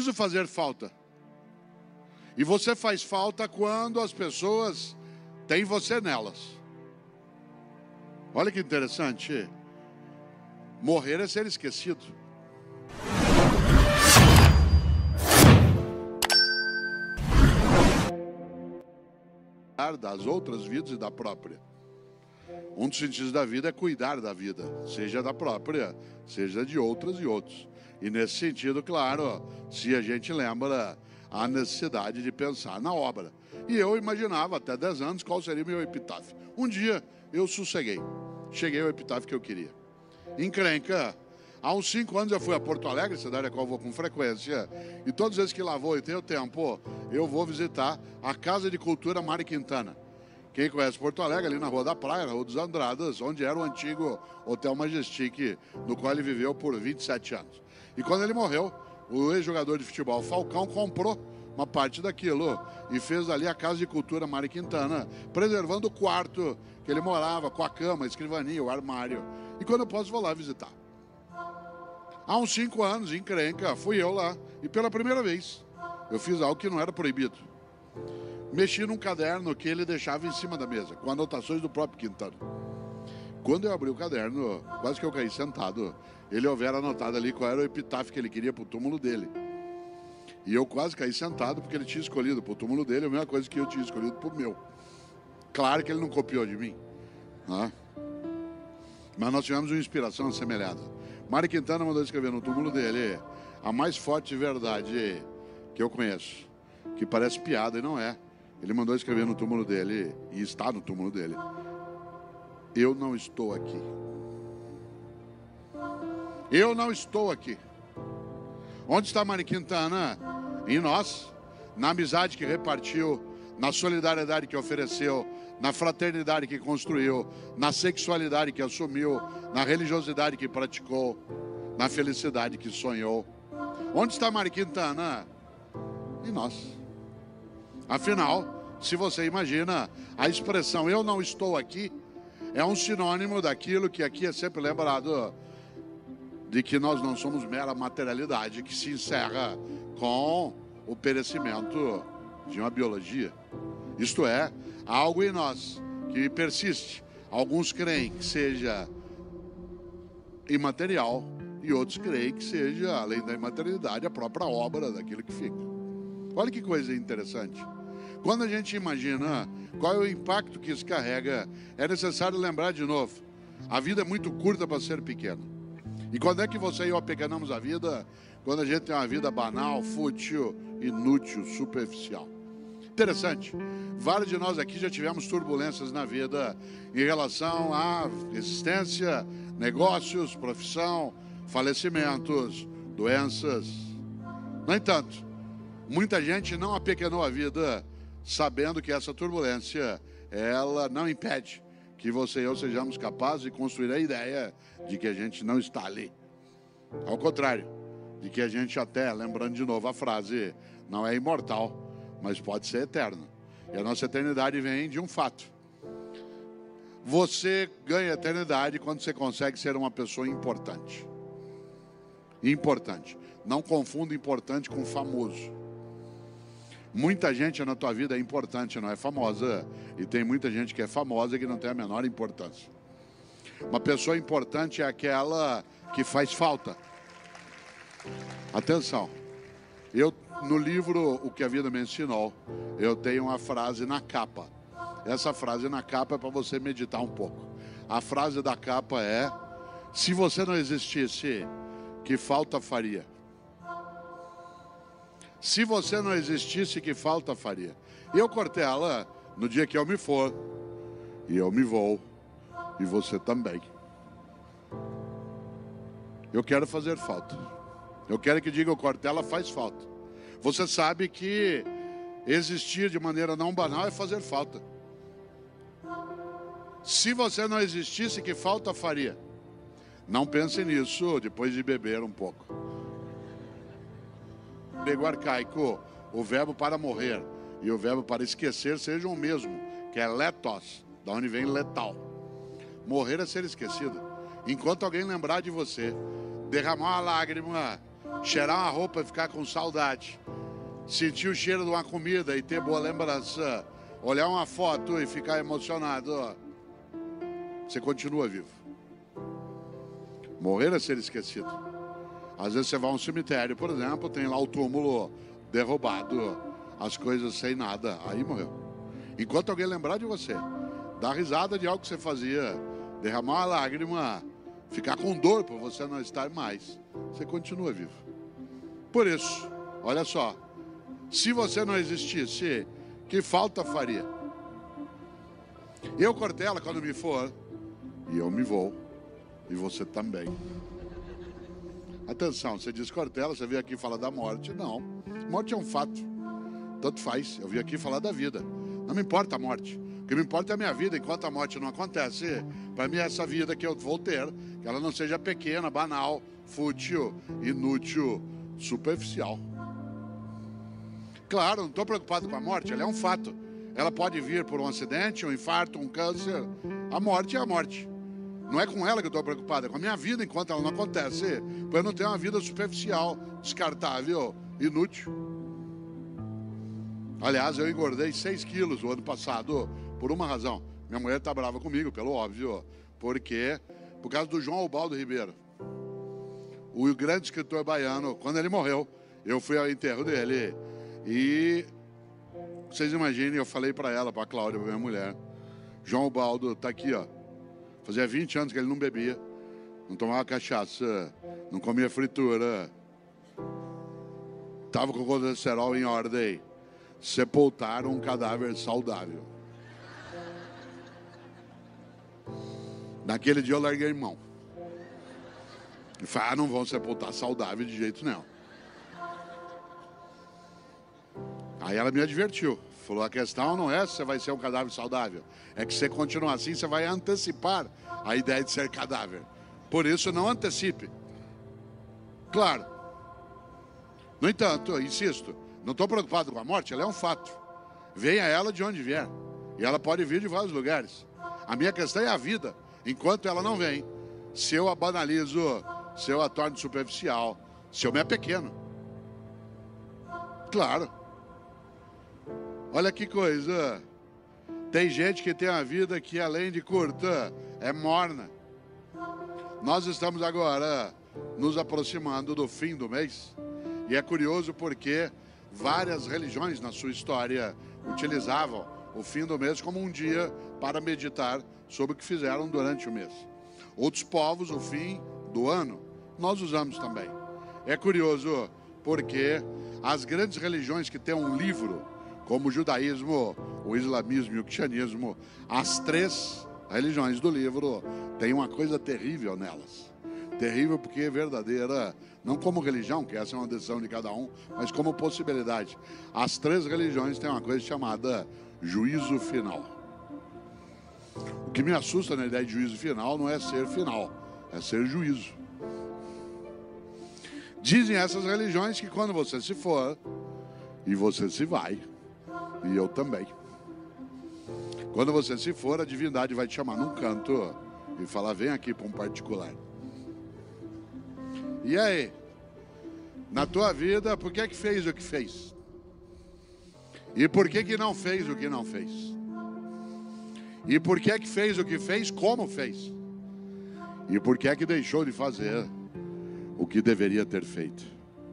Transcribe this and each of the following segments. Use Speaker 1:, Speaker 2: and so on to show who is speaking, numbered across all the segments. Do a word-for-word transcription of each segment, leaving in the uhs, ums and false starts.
Speaker 1: preciso fazer falta. E você faz falta quando as pessoas têm você nelas. Olha que interessante. Morrer é ser esquecido. Das outras vidas e da própria. Um dos sentidos da vida é cuidar da vida, seja da própria, seja de outras e outros. E nesse sentido, claro, se a gente lembra a necessidade de pensar na obra. E eu imaginava até dez anos qual seria o meu epitáfio. Um dia eu sosseguei, cheguei ao epitáfio que eu queria. Encrenca. Há uns cinco anos eu fui a Porto Alegre, cidade a qual eu vou com frequência, e todas as vezes que lá vou e tenho tempo, eu vou visitar a Casa de Cultura Mário Quintana. Quem conhece Porto Alegre, ali na Rua da Praia, na Rua dos Andradas, onde era o antigo Hotel Majestic, no qual ele viveu por vinte e sete anos. E quando ele morreu, o ex-jogador de futebol Falcão comprou uma parte daquilo e fez ali a Casa de Cultura Mário Quintana, preservando o quarto que ele morava, com a cama, a escrivaninha, o armário. E quando eu posso, vou lá visitar. Há uns cinco anos, em Encrenca, fui eu lá. E pela primeira vez, eu fiz algo que não era proibido. Mexi num caderno que ele deixava em cima da mesa, com anotações do próprio Quintana. Quando eu abri o caderno, quase que eu caí sentado. Ele houvera anotado ali qual era o epitáfio que ele queria para o túmulo dele. E eu quase caí sentado porque ele tinha escolhido para o túmulo dele a mesma coisa que eu tinha escolhido para o meu. Claro que ele não copiou de mim, né? Mas nós tivemos uma inspiração semelhante. Mário Quintana mandou escrever no túmulo dele a mais forte verdade que eu conheço, que parece piada e não é. Ele mandou escrever no túmulo dele, e está no túmulo dele: eu não estou aqui. Eu não estou aqui. Onde está Mário Quintana? Em nós, na amizade que repartiu, na solidariedade que ofereceu, na fraternidade que construiu, na sexualidade que assumiu, na religiosidade que praticou, na felicidade que sonhou. Onde está Mário Quintana? Em nós. Afinal, se você imagina, a expressão "eu não estou aqui" é um sinônimo daquilo que aqui é sempre lembrado, de que nós não somos mera materialidade que se encerra com o perecimento de uma biologia. Isto é, algo em nós que persiste. Alguns creem que seja imaterial e outros creem que seja, além da imaterialidade, a própria obra daquilo que fica. Olha que coisa interessante. Quando a gente imagina qual é o impacto que isso carrega, é necessário lembrar de novo: a vida é muito curta para ser pequena. E quando é que você e eu apequenamos a vida? Quando a gente tem uma vida banal, fútil, inútil, superficial. Interessante, vários de nós aqui já tivemos turbulências na vida em relação à existência, negócios, profissão, falecimentos, doenças. No entanto, muita gente não apequenou a vida sabendo que essa turbulência, ela não impede que você e eu sejamos capazes de construir a ideia de que a gente não está ali. Ao contrário, de que a gente até, lembrando de novo a frase, não é imortal, mas pode ser eterno. E a nossa eternidade vem de um fato: você ganha eternidade quando você consegue ser uma pessoa importante. Importante. Não confunda importante com famoso. Muita gente na tua vida é importante, não é famosa. E tem muita gente que é famosa e que não tem a menor importância. Uma pessoa importante é aquela que faz falta. Atenção. Eu, no livro O que a Vida Me Ensinou, eu tenho uma frase na capa. Essa frase na capa é para você meditar um pouco. A frase da capa é: se você não existisse, que falta faria? Se você não existisse, que falta faria? Eu cortei ela no dia que eu me for, e eu me vou, e você também. Eu quero fazer falta. Eu quero que diga: o Cortella faz falta. Você sabe que existir de maneira não banal é fazer falta. Se você não existisse, que falta faria? Não pense nisso depois de beber um pouco. Grego arcaico, o verbo para morrer e o verbo para esquecer sejam o mesmo, que é letos, da onde vem letal. Morrer é ser esquecido. Enquanto alguém lembrar de você, derramar uma lágrima, cheirar uma roupa e ficar com saudade, sentir o cheiro de uma comida e ter boa lembrança, olhar uma foto e ficar emocionado, ó, você continua vivo. Morrer é ser esquecido. Às vezes você vai a um cemitério, por exemplo, tem lá o túmulo derrubado, as coisas sem nada, aí morreu. Enquanto alguém lembrar de você, dar risada de algo que você fazia, derramar uma lágrima, ficar com dor por você não estar mais, você continua vivo. Por isso, olha só, se você não existisse, que falta faria? Eu, Cortella, quando me for, e eu me vou, e você também. Atenção, você diz Cortella, você veio aqui falar da morte. Não, morte é um fato, tanto faz, eu vim aqui falar da vida. Não me importa a morte, o que me importa é a minha vida. Enquanto a morte não acontece, para mim é essa vida que eu vou ter, que ela não seja pequena, banal, fútil, inútil, superficial. Claro, não estou preocupado com a morte, ela é um fato. Ela pode vir por um acidente, um infarto, um câncer. A morte é a morte. Não é com ela que eu estou preocupado, é com a minha vida enquanto ela não acontece. Para eu não ter uma vida superficial, descartável, inútil. Aliás, eu engordei seis quilos o ano passado por uma razão. Minha mulher está brava comigo, pelo óbvio. Porque, por causa do João Ubaldo Ribeiro. O grande escritor baiano, quando ele morreu, eu fui ao enterro dele. E vocês imaginem, eu falei para ela, para a Cláudia, para minha mulher, João Ubaldo está aqui, ó. Fazia vinte anos que ele não bebia, não tomava cachaça, não comia fritura, estava com o colesterol em ordem. Sepultaram um cadáver saudável. Naquele dia eu larguei mão. E falei, ah, não vão sepultar saudável de jeito nenhum. Aí ela me advertiu. Falou, a questão não é se você vai ser um cadáver saudável. É que se você continuar assim, você vai antecipar a ideia de ser cadáver. Por isso, não antecipe. Claro. No entanto, eu insisto, não estou preocupado com a morte, ela é um fato. Venha ela de onde vier. E ela pode vir de vários lugares. A minha questão é a vida. Enquanto ela não vem, se eu a banalizo, se eu a torno superficial, se eu me apequeno. Claro. Olha que coisa. Tem gente que tem uma vida que, além de curta, é morna. Nós estamos agora nos aproximando do fim do mês. E é curioso porque várias religiões na sua história utilizavam o fim do mês como um dia para meditar sobre o que fizeram durante o mês. Outros povos, o fim do ano, nós usamos também. É curioso porque as grandes religiões que têm um livro, como o judaísmo, o islamismo e o cristianismo, as três religiões do livro têm uma coisa terrível nelas. Terrível porque é verdadeira, não como religião, que essa é uma decisão de cada um, mas como possibilidade. As três religiões têm uma coisa chamada juízo final. O que me assusta na ideia de juízo final não é ser final, é ser juízo. Dizem essas religiões que quando você se for, e você se vai, e eu também. Quando você se for, a divindade vai te chamar num canto e falar, vem aqui para um particular. E aí? Na tua vida, por que que fez o que fez? E por que que não fez o que não fez? E por que que fez o que fez, como fez? E por que que deixou de fazer o que deveria ter feito?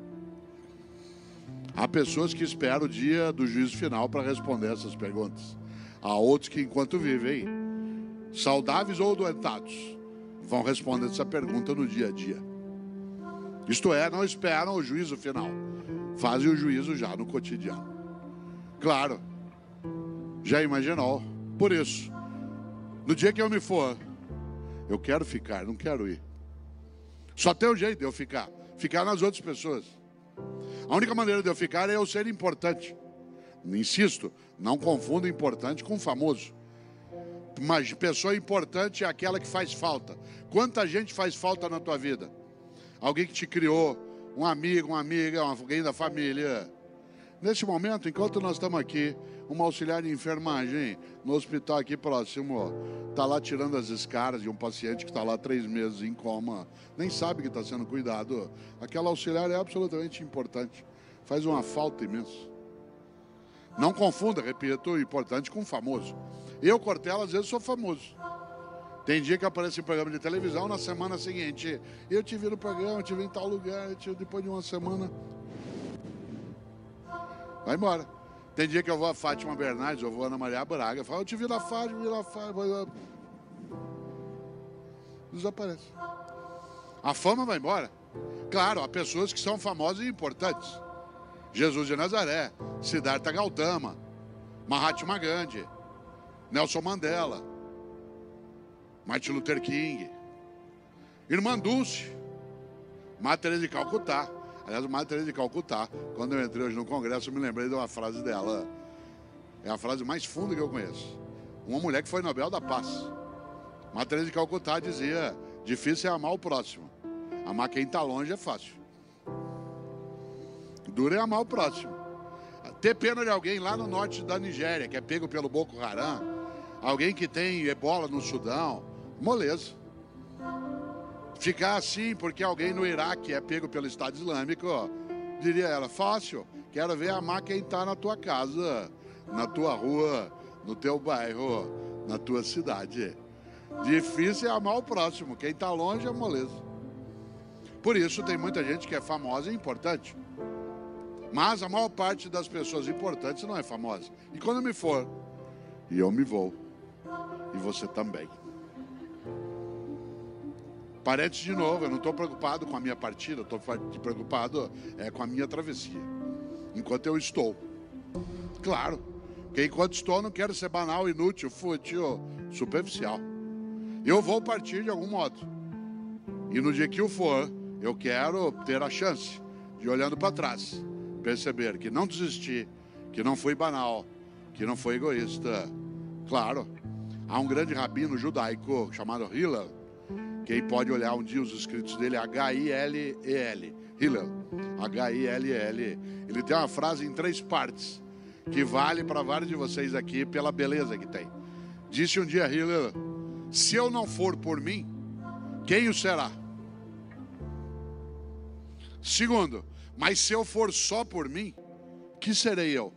Speaker 1: Há pessoas que esperam o dia do juízo final para responder essas perguntas. Há outros que, enquanto vivem, saudáveis ou doentados, vão responder essa pergunta no dia a dia. Isto é, não esperam o juízo final, fazem o juízo já no cotidiano. Claro, já imaginou? Por isso, no dia que eu me for, eu quero ficar, não quero ir. Só tem um jeito de eu ficar, ficar nas outras pessoas. A única maneira de eu ficar é eu ser importante. Insisto, não confunda importante com famoso. Mas pessoa importante é aquela que faz falta. Quanta gente faz falta na tua vida? Alguém que te criou, um amigo, uma amiga, alguém da família. Nesse momento, enquanto nós estamos aqui, uma auxiliar de enfermagem no hospital aqui próximo está lá tirando as escaras de um paciente que está lá três meses em coma, nem sabe que está sendo cuidado. Aquela auxiliar é absolutamente importante, faz uma falta imensa. Não confunda, repito, o importante com o famoso. Eu, Cortella, às vezes sou famoso. Tem dia que aparece em programa de televisão, na semana seguinte, eu te vi no programa, eu te vi em tal lugar, te... depois de uma semana, vai embora. Tem dia que eu vou a Fátima Bernardes, eu vou a Ana Maria Braga, eu falo, eu te vi na Fátima, vi na Fátima, desaparece. A fama vai embora. Claro, há pessoas que são famosas e importantes. Jesus de Nazaré, Siddhartha Gautama, Mahatma Gandhi, Nelson Mandela, Martin Luther King, Irmã Dulce, Madre Teresa de Calcutá. Aliás, a Madre Teresa de Calcutá, quando eu entrei hoje no congresso, eu me lembrei de uma frase dela. É a frase mais funda que eu conheço. Uma mulher que foi Nobel da Paz. Madre Teresa de Calcutá dizia, difícil é amar o próximo. Amar quem está longe é fácil. Duro é amar o próximo. Ter pena de alguém lá no norte da Nigéria, que é pego pelo Boko Haram, alguém que tem ebola no Sudão, moleza. Ficar assim porque alguém no Iraque é pego pelo Estado Islâmico, diria ela, fácil. Quero ver amar quem está na tua casa, na tua rua, no teu bairro, na tua cidade. Difícil é amar o próximo, quem está longe é moleza. Por isso tem muita gente que é famosa e importante. Mas a maior parte das pessoas importantes não é famosa. E quando eu me for, e eu me vou, e você também. Parentes de novo, eu não estou preocupado com a minha partida, estou preocupado é, com a minha travessia. Enquanto eu estou. Claro, porque enquanto estou não quero ser banal, inútil, fútil, superficial. Eu vou partir de algum modo. E no dia que eu for, eu quero ter a chance de, olhando para trás, perceber que não desisti, que não fui banal, que não fui egoísta. Claro, há um grande rabino judaico chamado Hillel. Quem pode olhar um dia os escritos dele, H I L E L, Hillel, H I L E L. Ele tem uma frase em três partes, que vale para vários de vocês aqui pela beleza que tem. Disse um dia Hillel, se eu não for por mim, quem o será? Segundo, mas se eu for só por mim, que serei eu?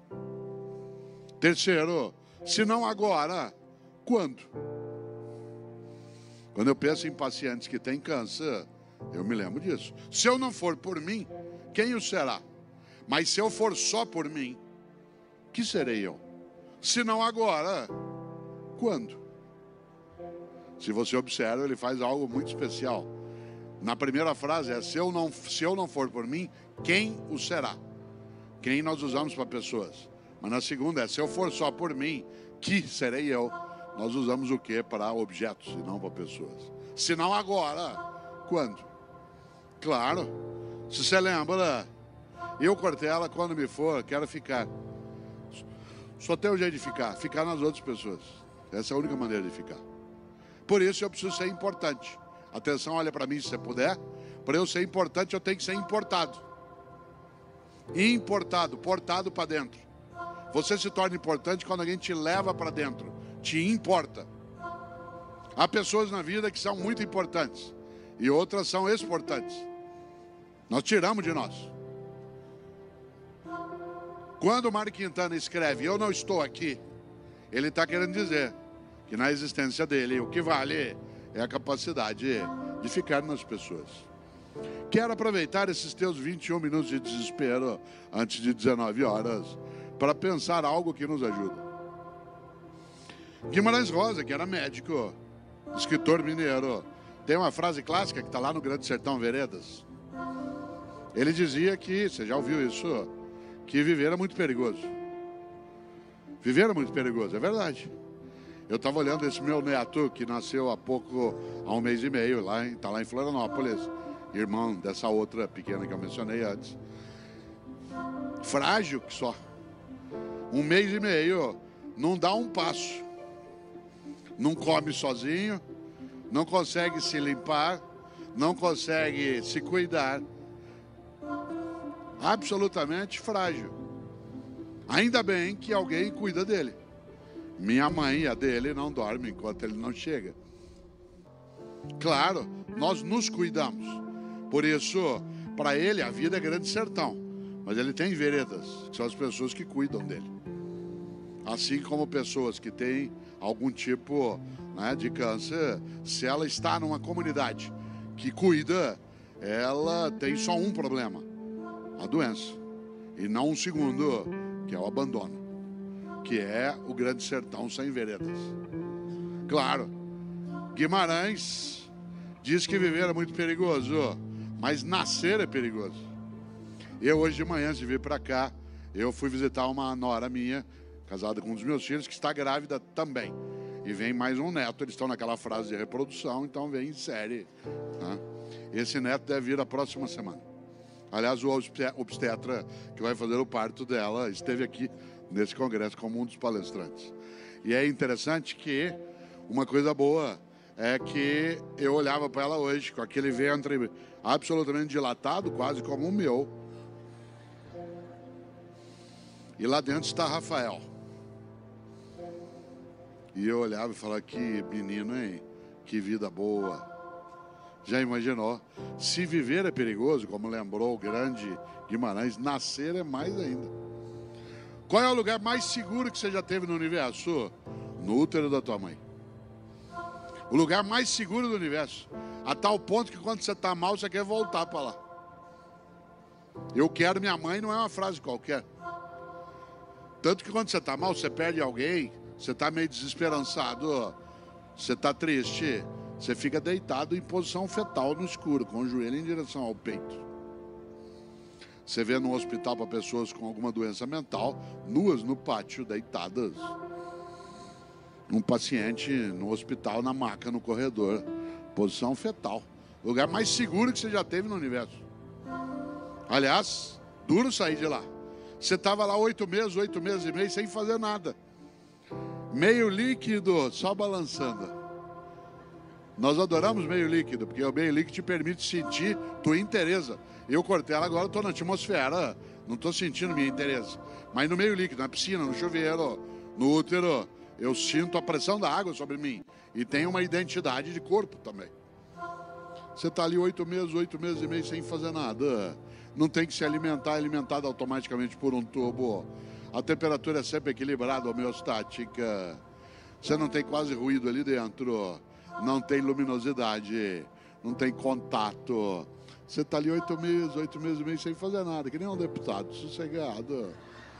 Speaker 1: Terceiro, se não agora, quando? Quando eu penso em pacientes que têm câncer, eu me lembro disso. Se eu não for por mim, quem o será? Mas se eu for só por mim, que serei eu? Se não agora, quando? Se você observa, ele faz algo muito especial. Na primeira frase é, se eu não, se eu não for por mim, quem o será? Quem nós usamos para pessoas. Mas na segunda é, se eu for só por mim, que serei eu? Nós usamos o que para objetos e não para pessoas. Se não agora, quando? Claro, se você lembra, eu, Cortella, quando me for, quero ficar. Só tem um jeito de ficar, ficar nas outras pessoas. Essa é a única maneira de ficar. Por isso eu preciso ser importante. Atenção, olha para mim se você puder. Para eu ser importante, eu tenho que ser importado. Importado, portado para dentro. Você se torna importante quando alguém te leva para dentro. Te importa. Há pessoas na vida que são muito importantes e outras são exportantes. Nós tiramos de nós. Quando o Mário Quintana escreve, eu não estou aqui, ele está querendo dizer que na existência dele o que vale é a capacidade de ficar nas pessoas. Quero aproveitar esses teus vinte e um minutos de desespero antes de dezenove horas para pensar algo que nos ajuda. Guimarães Rosa, que era médico, escritor mineiro, tem uma frase clássica que está lá no Grande Sertão Veredas. Ele dizia que, você já ouviu isso, que viver é muito perigoso. Viver é muito perigoso, é verdade. Eu estava olhando esse meu neto, que nasceu há pouco, há um mês e meio, lá está lá em Florianópolis, irmão dessa outra pequena que eu mencionei antes. Frágil que só. Um mês e meio, não dá um passo. Não come sozinho, não consegue se limpar, não consegue se cuidar. Absolutamente frágil. Ainda bem que alguém cuida dele. Minha mãe e a dele não dormem enquanto ele não chega. Claro, nós nos cuidamos. Por isso, para ele, a vida é grande sertão. Mas ele tem veredas, que são as pessoas que cuidam dele. Assim como pessoas que têm algum tipo, né, de câncer, se ela está numa comunidade que cuida, ela tem só um problema: a doença. E não um segundo, que é o abandono, que é o grande sertão sem veredas. Claro, Guimarães diz que viver é muito perigoso, mas nascer é perigoso. Eu hoje de manhã, antes de vir para cá, eu fui visitar uma nora minha, casada com um dos meus filhos, que está grávida também. E vem mais um neto, eles estão naquela fase de reprodução, então vem em série, né? Esse neto deve vir a próxima semana. Aliás, o obstetra que vai fazer o parto dela esteve aqui nesse congresso como um dos palestrantes. E é interessante que uma coisa boa é que eu olhava para ela hoje com aquele ventre absolutamente dilatado, quase como o meu. E lá dentro está Rafael. E eu olhava e falava: que menino, hein? Que vida boa. Já imaginou? Se viver é perigoso, como lembrou o grande Guimarães, nascer é mais ainda. Qual é o lugar mais seguro que você já teve no universo? No útero da tua mãe. O lugar mais seguro do universo. A tal ponto que quando você está mal, você quer voltar para lá. Eu quero minha mãe não é uma frase qualquer. Tanto que quando você está mal, você perde alguém, você está meio desesperançado, você está triste, você fica deitado em posição fetal no escuro, com o joelho em direção ao peito. Você vê no hospital para pessoas com alguma doença mental, nuas no pátio, deitadas. Um paciente no hospital, na maca, no corredor, posição fetal. Lugar mais seguro que você já teve no universo. Aliás, duro sair de lá. Você estava lá oito meses, oito meses e meio, sem fazer nada. Meio líquido, só balançando. Nós adoramos meio líquido, porque o meio líquido te permite sentir tua inteireza. Eu cortei ela, agora estou na atmosfera, não estou sentindo minha inteireza. Mas no meio líquido, na piscina, no chuveiro, no útero, eu sinto a pressão da água sobre mim. E tenho uma identidade de corpo também. Você está ali oito meses, oito meses e meio sem fazer nada. Não tem que se alimentar, é alimentado automaticamente por um tubo. A temperatura é sempre equilibrada, homeostática. Você não tem quase ruído ali dentro. Não tem luminosidade. Não tem contato. Você está ali oito meses, oito meses e meio sem fazer nada, que nem um deputado, sossegado.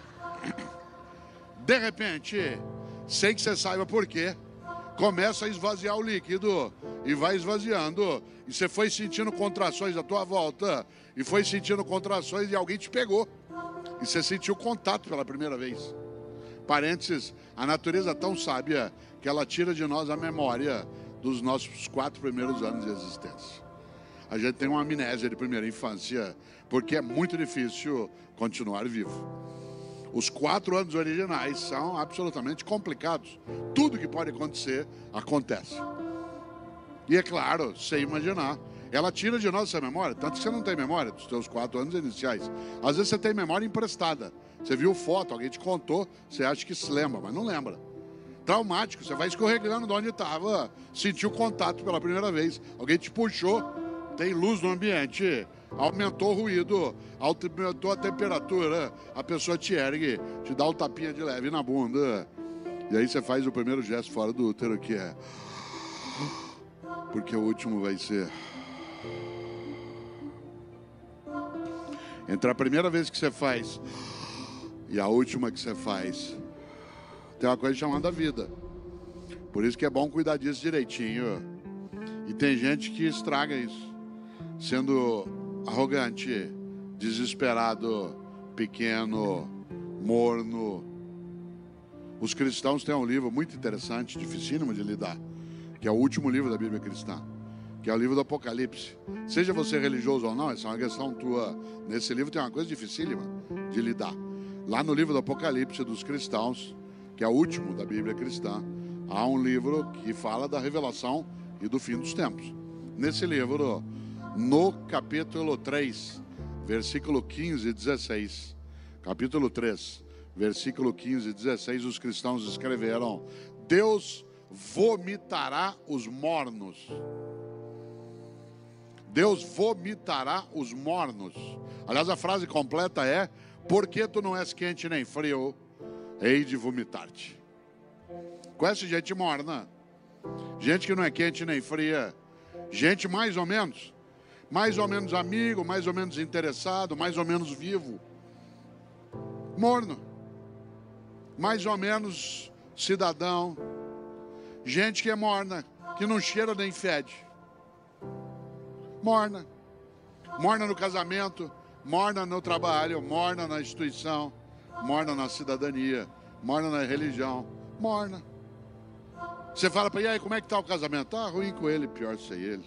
Speaker 1: De repente, sem que você saiba por quê, começa a esvaziar o líquido e vai esvaziando. E você foi sentindo contrações à tua volta e foi sentindo contrações e alguém te pegou. E você sentiu contato pela primeira vez. Parênteses, a natureza é tão sábia que ela tira de nós a memória dos nossos quatro primeiros anos de existência. A gente tem uma amnésia de primeira infância, porque é muito difícil continuar vivo. Os quatro anos originais são absolutamente complicados. Tudo que pode acontecer, acontece. E é claro, sem imaginar, ela tira de nós essa memória, tanto que você não tem memória dos seus quatro anos iniciais. Às vezes você tem memória emprestada. Você viu foto, alguém te contou, você acha que se lembra, mas não lembra. Traumático, você vai escorregando de onde estava, sentiu contato pela primeira vez, alguém te puxou, tem luz no ambiente, aumentou o ruído, aumentou a temperatura, a pessoa te ergue, te dá um tapinha de leve na bunda. E aí você faz o primeiro gesto fora do útero, que é... Porque o último vai ser... Entre a primeira vez que você faz e a última que você faz, tem uma coisa chamada vida. Por isso que é bom cuidar disso direitinho. E tem gente que estraga isso, sendo arrogante, desesperado, pequeno, morno. Os cristãos têm um livro muito interessante, dificílimo de lidar, que é o último livro da Bíblia cristã, que é o livro do Apocalipse. Seja você religioso ou não, essa é uma questão tua. Nesse livro tem uma coisa dificílima de lidar. Lá no livro do Apocalipse dos cristãos, que é o último da Bíblia cristã, há um livro que fala da revelação e do fim dos tempos. Nesse livro, no capítulo três, versículo quinze e dezesseis, capítulo três, versículo quinze e dezesseis, os cristãos escreveram: Deus vomitará os mornos. Deus vomitará os mornos. Aliás, a frase completa é: porque tu não és quente nem frio, hei de vomitar-te. Conhece gente morna? Gente que não é quente nem fria. Gente mais ou menos. Mais ou menos amigo, mais ou menos interessado, mais ou menos vivo. Morno. Mais ou menos cidadão. Gente que é morna, que não cheira nem fede. Morna. Morna no casamento, morna no trabalho, morna na instituição, morna na cidadania, morna na religião, morna. Você fala para ele: e aí, como é que tá o casamento? Tá ruim com ele, pior sem ele.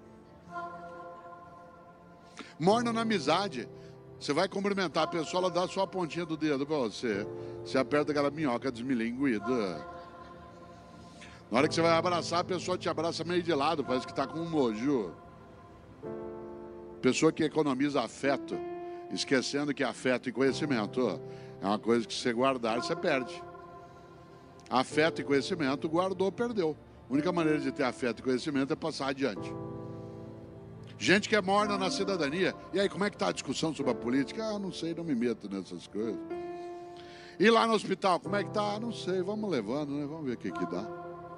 Speaker 1: Morna na amizade. Você vai cumprimentar a pessoa, ela dá só a pontinha do dedo para você. Você aperta aquela minhoca desmilinguida. Na hora que você vai abraçar, a pessoa te abraça meio de lado, parece que está com um nojo. Pessoa que economiza afeto, esquecendo que afeto e conhecimento é uma coisa que se você guardar, você perde. Afeto e conhecimento, guardou, perdeu. A única maneira de ter afeto e conhecimento é passar adiante. Gente que é morna na cidadania. E aí, como é que está a discussão sobre a política? Ah, não sei, não me meto nessas coisas. E lá no hospital, como é que está? Ah, não sei, vamos levando, né? Vamos ver o que que dá.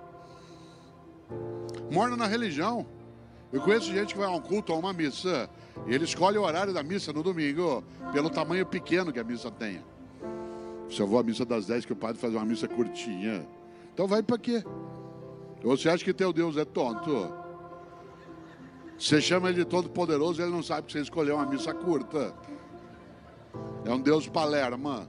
Speaker 1: Morna na religião. Eu conheço gente que vai a um culto, a uma missa, e ele escolhe o horário da missa no domingo pelo tamanho pequeno que a missa tenha. Se eu vou à missa das dez, que o padre faz uma missa curtinha, então vai para quê? Ou você acha que teu Deus é tonto? Você chama ele de todo poderoso, ele não sabe que você escolheu uma missa curta. É um Deus palerma.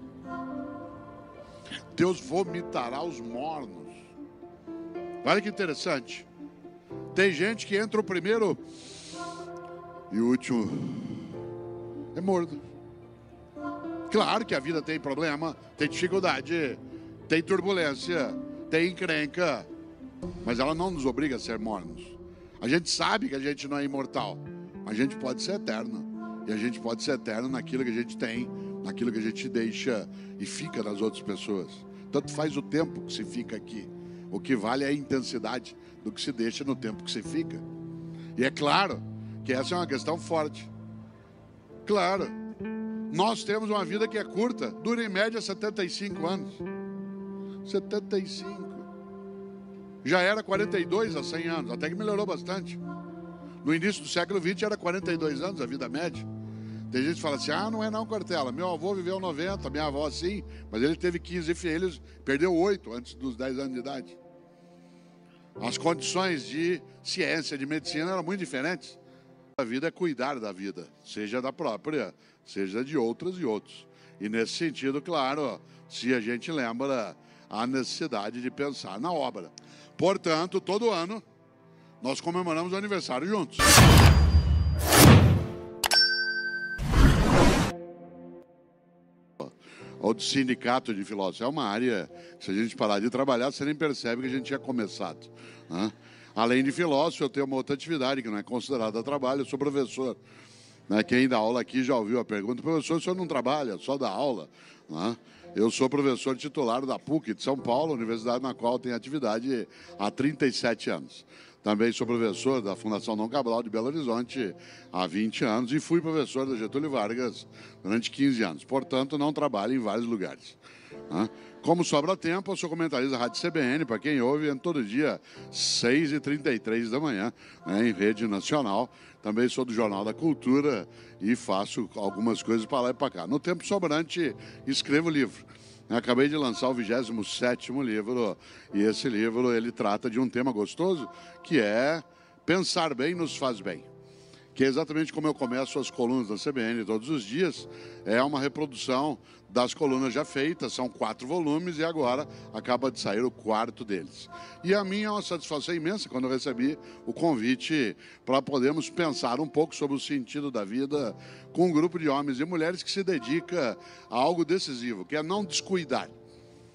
Speaker 1: Deus vomitará os mornos. Olha que interessante. Tem gente que entra o primeiro e o último é morno. Claro que a vida tem problema, tem dificuldade, tem turbulência, tem encrenca, mas ela não nos obriga a ser mornos. A gente sabe que a gente não é imortal, mas a gente pode ser eterno. E a gente pode ser eterno naquilo que a gente tem, naquilo que a gente deixa e fica nas outras pessoas. Tanto faz o tempo que se fica aqui. O que vale é a intensidade do que se deixa no tempo que se fica. E é claro que essa é uma questão forte. Claro, nós temos uma vida que é curta, dura em média setenta e cinco anos. setenta e cinco. Já era quarenta e dois há cem anos, até que melhorou bastante. No início do século vinte era quarenta e dois anos a vida média. Tem gente que fala assim: ah, não é não, Cortella, meu avô viveu noventa, minha avó sim, mas ele teve quinze filhos, perdeu oito antes dos dez anos de idade. As condições de ciência, de medicina eram muito diferentes. A vida é cuidar da vida, seja da própria, seja de outras e outros. E nesse sentido, claro, se a gente lembra a necessidade de pensar na obra. Portanto, todo ano, nós comemoramos o aniversário juntos. O do sindicato de filósofos é uma área que, se a gente parar de trabalhar, você nem percebe que a gente tinha começado, né? Além de filósofo, eu tenho uma outra atividade que não é considerada trabalho, eu sou professor, né? Quem dá aula aqui já ouviu a pergunta: professor, o senhor não trabalha, só dá aula, né? Eu sou professor titular da P U C de São Paulo, universidade na qual tenho atividade há trinta e sete anos. Também sou professor da Fundação Dom Cabral de Belo Horizonte há vinte anos e fui professor da Getúlio Vargas durante quinze anos. Portanto, não trabalho em vários lugares, né? Como sobra tempo, eu sou comentarista da Rádio C B N, para quem ouve, todo dia, seis e trinta e três da manhã, né, em rede nacional. Também sou do Jornal da Cultura e faço algumas coisas para lá e para cá. No tempo sobrante, escrevo livro. Acabei de lançar o vigésimo sétimo livro, e esse livro ele trata de um tema gostoso, que é pensar bem nos faz bem. Que é exatamente como eu começo as colunas da C B N todos os dias. É uma reprodução das colunas já feitas, são quatro volumes e agora acaba de sair o quarto deles. E a minha é uma satisfação imensa quando eu recebi o convite para podermos pensar um pouco sobre o sentido da vida com um grupo de homens e mulheres que se dedica a algo decisivo, que é não descuidar.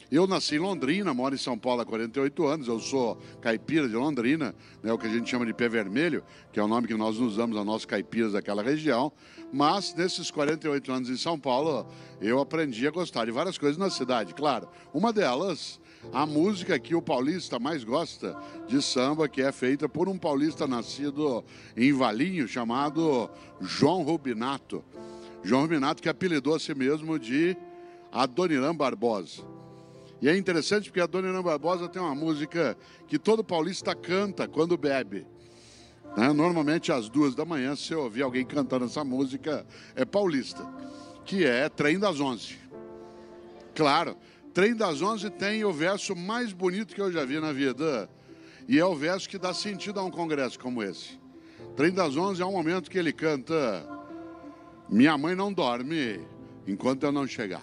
Speaker 1: Eu nasci em Londrina, moro em São Paulo há quarenta e oito anos, eu sou caipira de Londrina, né, o que a gente chama de pé vermelho, que é o nome que nós usamos a nós caipiras daquela região, mas nesses quarenta e oito anos em São Paulo, eu aprendi a gostar de várias coisas na cidade, claro. Uma delas, a música que o paulista mais gosta de samba, que é feita por um paulista nascido em Valinho, chamado João Rubinato. João Rubinato que apelidou a si mesmo de Adoniran Barbosa. E é interessante porque a Adoniran Barbosa tem uma música que todo paulista canta quando bebe. Né? Normalmente às duas da manhã, se eu ouvir alguém cantando essa música, é paulista, que é Trem das Onze. Claro, Trem das Onze tem o verso mais bonito que eu já vi na vida, e é o verso que dá sentido a um congresso como esse. Trem das Onze é um momento que ele canta: minha mãe não dorme enquanto eu não chegar.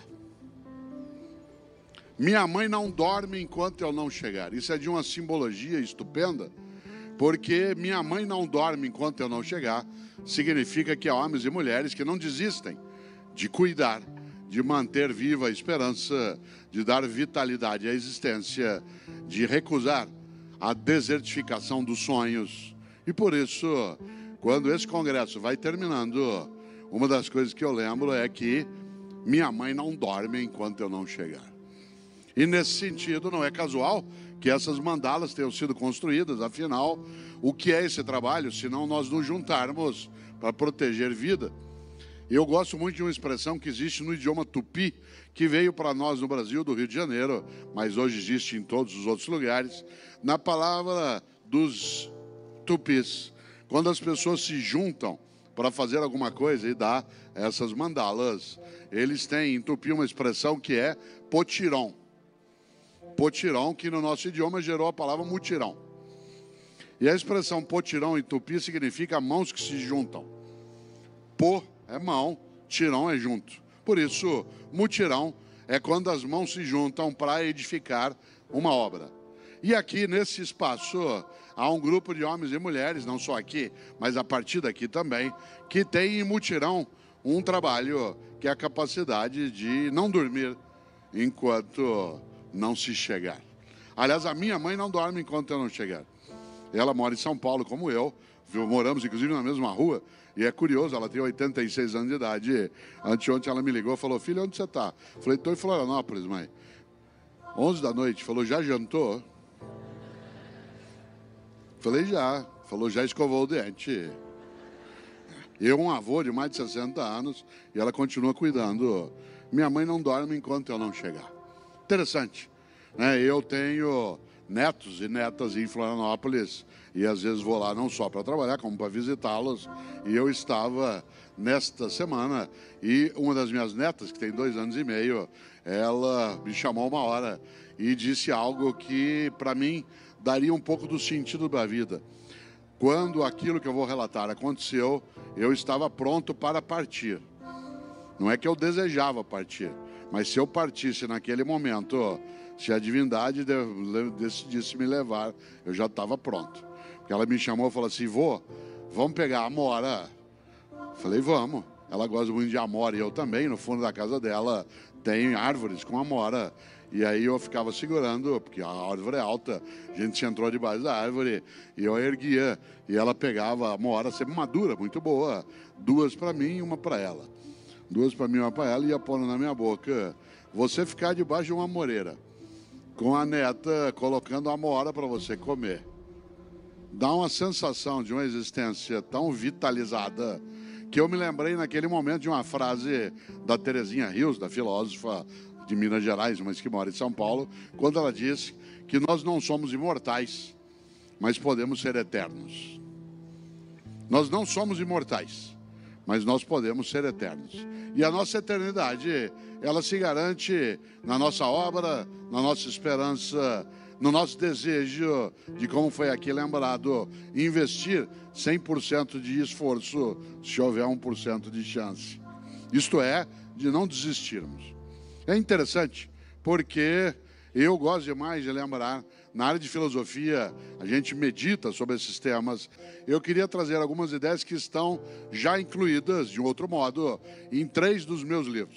Speaker 1: Minha mãe não dorme enquanto eu não chegar. Isso é de uma simbologia estupenda, porque minha mãe não dorme enquanto eu não chegar significa que há homens e mulheres que não desistem de cuidar, de manter viva a esperança, de dar vitalidade à existência, de recusar a desertificação dos sonhos. E por isso, quando esse congresso vai terminando, uma das coisas que eu lembro é que minha mãe não dorme enquanto eu não chegar. E nesse sentido, não é casual que essas mandalas tenham sido construídas. Afinal, o que é esse trabalho, se não nós nos juntarmos para proteger vida? Eu gosto muito de uma expressão que existe no idioma tupi, que veio para nós no Brasil, do Rio de Janeiro, mas hoje existe em todos os outros lugares, na palavra dos tupis. Quando as pessoas se juntam para fazer alguma coisa e dar essas mandalas, eles têm em tupi uma expressão que é potirão. Potirão, que no nosso idioma gerou a palavra mutirão. E a expressão potirão em tupi significa mãos que se juntam. Po é mão, tirão é junto. Por isso, mutirão é quando as mãos se juntam para edificar uma obra. E aqui, nesse espaço, há um grupo de homens e mulheres, não só aqui, mas a partir daqui também, que tem em mutirão um trabalho que é a capacidade de não dormir enquanto não se chegar. Aliás, a minha mãe não dorme enquanto eu não chegar. Ela mora em São Paulo, como eu, moramos inclusive na mesma rua, e é curioso, ela tem oitenta e seis anos de idade. Anteontem ela me ligou e falou: filho, onde você está? Falei: estou em Florianópolis, mãe. onze da noite. Falou: já jantou? Falei: já. Falou: já escovou o dente? Eu, um avô de mais de sessenta anos, e ela continua cuidando. Minha mãe não dorme enquanto eu não chegar. Interessante, né? Eu tenho netos e netas em Florianópolis, e às vezes vou lá não só para trabalhar, como para visitá-los. E eu estava nesta semana, e uma das minhas netas, que tem dois anos e meio, ela me chamou uma hora e disse algo que, para mim, daria um pouco do sentido da vida. Quando aquilo que eu vou relatar aconteceu, eu estava pronto para partir. Não é que eu desejava partir, mas se eu partisse naquele momento, se a divindade decidisse me levar, eu já estava pronto. Porque ela me chamou e falou assim: vô, vamos pegar a amora? Falei: vamos. Ela gosta muito de amora e eu também. No fundo da casa dela tem árvores com amora. E aí eu ficava segurando, porque a árvore é alta, a gente entrou debaixo da árvore e eu erguia. E ela pegava a amora sempre madura, muito boa. Duas para mim e uma para ela. Duas para mim e uma para ela, e ia pondo na minha boca. Você ficar debaixo de uma amoreira, com a neta colocando a amora para você comer, dá uma sensação de uma existência tão vitalizada, que eu me lembrei naquele momento de uma frase da Terezinha Rios, da filósofa de Minas Gerais, mas que mora em São Paulo, quando ela disse que nós não somos imortais, mas podemos ser eternos. Nós não somos imortais, mas nós podemos ser eternos. E a nossa eternidade, ela se garante na nossa obra, na nossa esperança, no nosso desejo de, como foi aqui lembrado, investir cem por cento de esforço se houver um por cento de chance. Isto é, de não desistirmos. É interessante, porque eu gosto demais de lembrar, na área de filosofia, a gente medita sobre esses temas. Eu queria trazer algumas ideias que estão já incluídas, de outro modo, em três dos meus livros.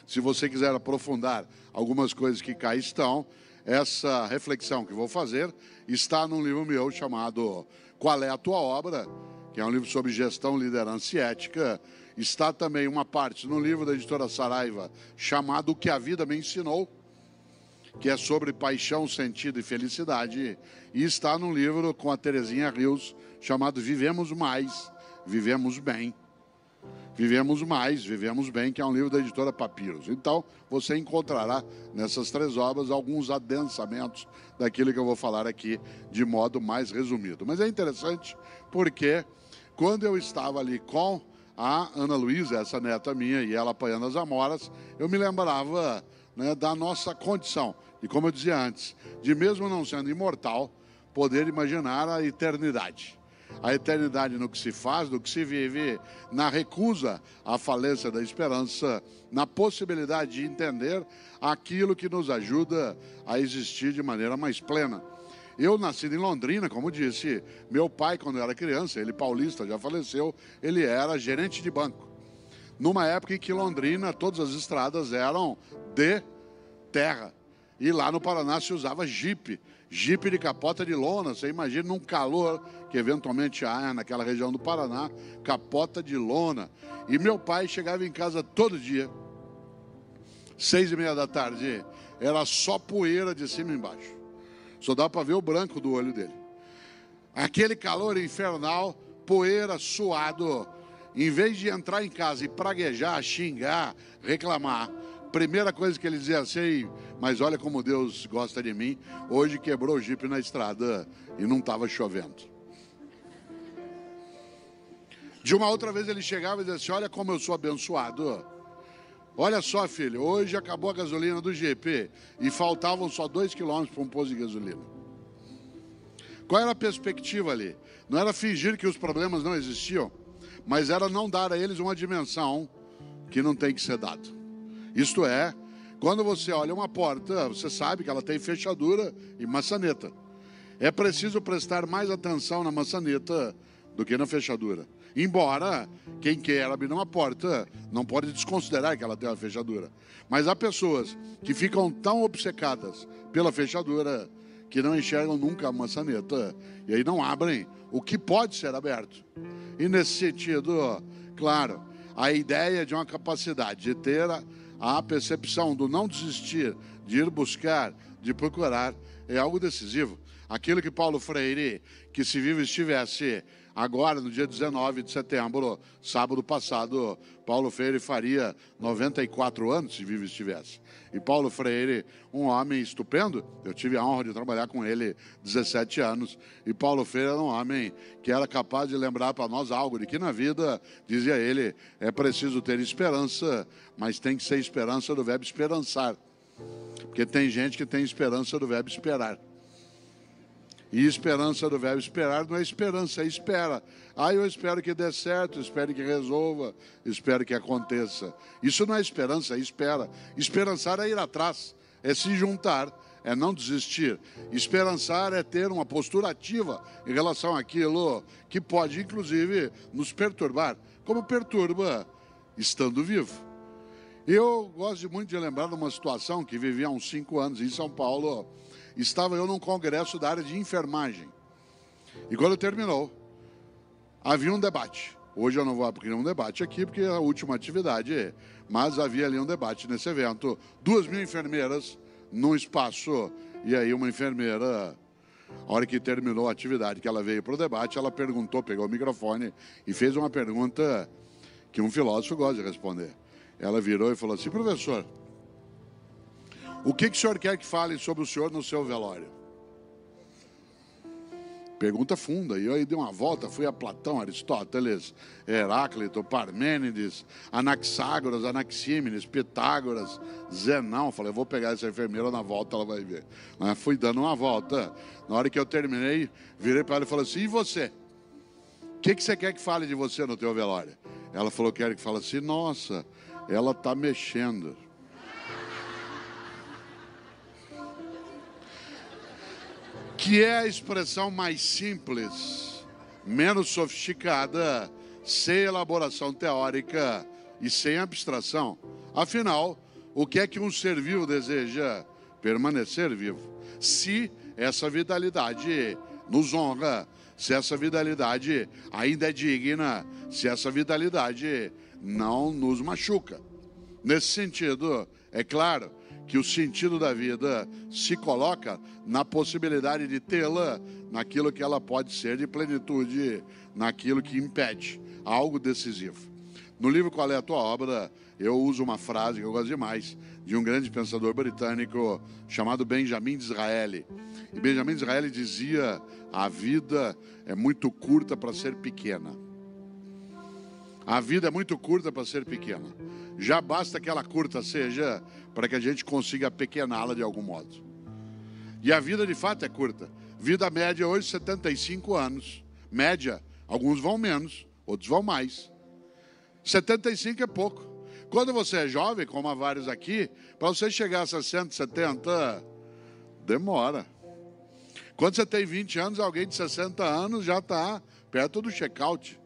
Speaker 1: se você quiser aprofundar algumas coisas que cá estão, essa reflexão que vou fazer está num livro meu chamado Qual é a Tua Obra?, que é um livro sobre gestão, liderança e ética. Está também uma parte no livro da editora Saraiva chamado O que a Vida Me Ensinou, que é sobre paixão, sentido e felicidade. E está num livro com a Terezinha Rios chamado Vivemos Mais, Vivemos Bem. Vivemos Mais, Vivemos Bem, que é um livro da editora Papiros. Então, você encontrará nessas três obras alguns adensamentos daquilo que eu vou falar aqui de modo mais resumido. Mas é interessante porque quando eu estava ali com a Ana Luísa, essa neta minha, e ela apanhando as amoras, eu me lembrava, né, da nossa condição. E como eu dizia antes, de mesmo não sendo imortal, poder imaginar a eternidade. A eternidade no que se faz, no que se vive, na recusa à falência da esperança, na possibilidade de entender aquilo que nos ajuda a existir de maneira mais plena. Eu, nascido em Londrina, como disse, meu pai, quando eu era criança, ele paulista, já faleceu, ele era gerente de banco. Numa época em que Londrina, todas as estradas eram de terra. E lá no Paraná se usava jipe, jipe de capota de lona. Você imagina num calor que eventualmente há naquela região do Paraná, capota de lona. E meu pai chegava em casa todo dia, seis e meia da tarde, era só poeira de cima e embaixo. Só dá para ver o branco do olho dele. Aquele calor infernal, poeira, suado. Em vez de entrar em casa e praguejar, xingar, reclamar, primeira coisa que ele dizia assim: mas olha como Deus gosta de mim, hoje quebrou o jipe na estrada e não estava chovendo. De uma outra vez ele chegava e dizia assim: olha como eu sou abençoado. Olha só, filho, hoje acabou a gasolina do jipe e faltavam só dois quilômetros para um posto de gasolina. Qual era a perspectiva ali? Não era fingir que os problemas não existiam, mas era não dar a eles uma dimensão que não tem que ser dado. Isto é, quando você olha uma porta, você sabe que ela tem fechadura e maçaneta. É preciso prestar mais atenção na maçaneta do que na fechadura. Embora quem quer abrir uma porta não pode desconsiderar que ela tem uma fechadura. Mas há pessoas que ficam tão obcecadas pela fechadura que não enxergam nunca a maçaneta e aí não abrem o que pode ser aberto. E nesse sentido, claro, a ideia de uma capacidade de ter a, a percepção do não desistir, de ir buscar, de procurar, é algo decisivo. Aquilo que Paulo Freire, que se vivo estivesse agora, no dia dezenove de setembro, sábado passado, Paulo Freire faria noventa e quatro anos, se vivo estivesse. E Paulo Freire, um homem estupendo, eu tive a honra de trabalhar com ele dezessete anos, e Paulo Freire era um homem que era capaz de lembrar para nós algo de que na vida, dizia ele, é preciso ter esperança, mas tem que ser esperança do verbo esperançar. Porque tem gente que tem esperança do verbo esperar. E esperança do verbo esperar não é esperança, é espera. Ah, eu espero que dê certo, espero que resolva, espero que aconteça. Isso não é esperança, é espera. Esperançar é ir atrás, é se juntar, é não desistir. Esperançar é ter uma postura ativa em relação àquilo que pode, inclusive, nos perturbar, como perturba estando vivo. Eu gosto muito de lembrar de uma situação que vivi há uns cinco anos em São Paulo. Estava eu num congresso da área de enfermagem. E quando terminou, havia um debate. Hoje eu não vou abrir um debate aqui, porque é a última atividade, mas havia ali um debate nesse evento. Duas mil enfermeiras num espaço, e aí uma enfermeira, a hora que terminou a atividade, que ela veio para o debate, ela perguntou, pegou o microfone e fez uma pergunta que um filósofo gosta de responder. Ela virou e falou assim: professor, o que, que o senhor quer que fale sobre o senhor no seu velório? Pergunta funda. E eu aí dei uma volta, fui a Platão, Aristóteles, Heráclito, Parmênides, Anaxágoras, Anaxímenes, Pitágoras, Zenão. Falei, eu vou pegar essa enfermeira na volta, ela vai ver. Mas fui dando uma volta. Na hora que eu terminei, virei para ela e falei assim: e você? O que, que você quer que fale de você no teu velório? Ela falou, quero que fale assim: nossa, ela está mexendo. Que é a expressão mais simples, menos sofisticada, sem elaboração teórica e sem abstração. Afinal, o que é que um ser vivo deseja? Permanecer vivo. Se essa vitalidade nos honra, se essa vitalidade ainda é digna, se essa vitalidade não nos machuca. Nesse sentido, é claro que o sentido da vida se coloca na possibilidade de tê-la naquilo que ela pode ser de plenitude, naquilo que impede algo decisivo. No livro Qual é a Tua Obra, eu uso uma frase que eu gosto demais, de um grande pensador britânico chamado Benjamin Disraeli. E Benjamin Disraeli dizia: a vida é muito curta para ser pequena. A vida é muito curta para ser pequena. Já basta que ela curta seja para que a gente consiga pequená-la de algum modo. E a vida de fato é curta. Vida média hoje, setenta e cinco anos. Média, alguns vão menos, outros vão mais. setenta e cinco é pouco. Quando você é jovem, como há vários aqui, para você chegar a sessenta, setenta, demora. Quando você tem vinte anos, alguém de sessenta anos já está perto do check-out.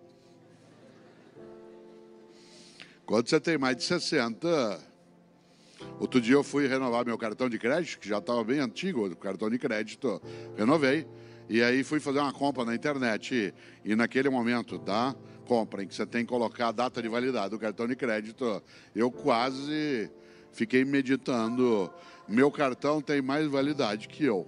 Speaker 1: Quando você tem mais de sessenta... Outro dia eu fui renovar meu cartão de crédito, que já estava bem antigo, o cartão de crédito, renovei. E aí fui fazer uma compra na internet. E, e naquele momento da compra, em que você tem que colocar a data de validade do cartão de crédito, eu quase fiquei meditando. Meu cartão tem mais validade que eu.